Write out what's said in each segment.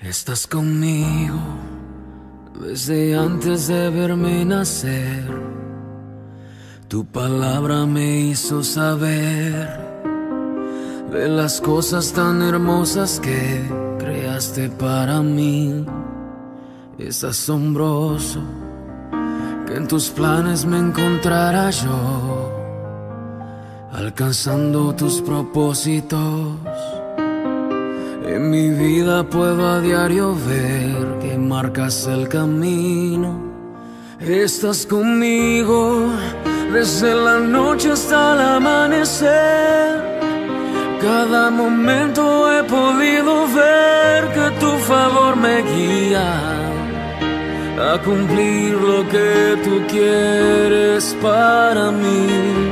Estás conmigo desde antes de verme nacer. Tu palabra me hizo saber de las cosas tan hermosas que creaste para mí. Es asombroso que en tus planes me encontrara yo, alcanzando tus propósitos. En mi vida puedo a diario ver que marcas el camino. Estás conmigo desde la noche hasta el amanecer. Cada momento he podido ver que tu favor me guía a cumplir lo que tú quieres para mí.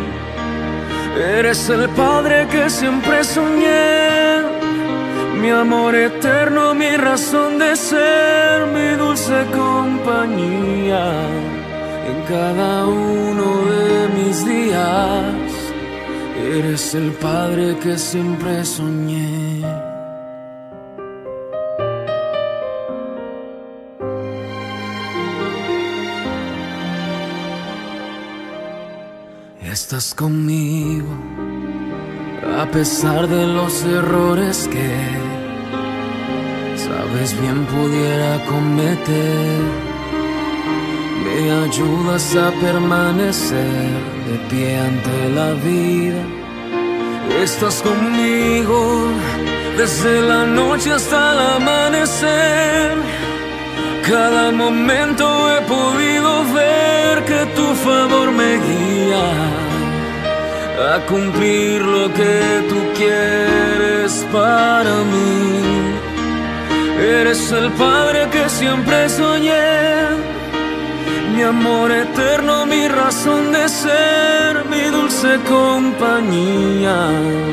Eres el Padre que siempre soñé, mi amor eterno, mi razón de ser, mi dulce compañía en cada uno de mis días. Eres el Padre que siempre soñé. Estás conmigo a pesar de los errores que sabes bien pudiera cometer. Me ayudas a permanecer de pie ante la vida. Estás conmigo desde la noche hasta el amanecer. Cada momento he podido ver que tu favor me guía a cumplir lo que tú quieres para mí. Eres el Padre que siempre soñé, mi amor eterno, mi razón de ser, mi dulce compañía.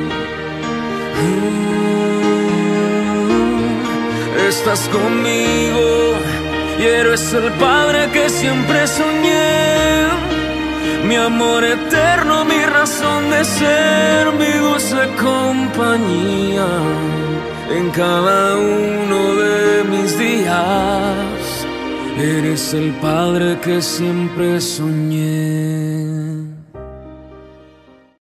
Estás conmigo y eres el Padre que siempre soñé, mi amor eterno, mi razón de ser, mi dulce compañía en cada uno de mis días. Eres el Padre que siempre soñé.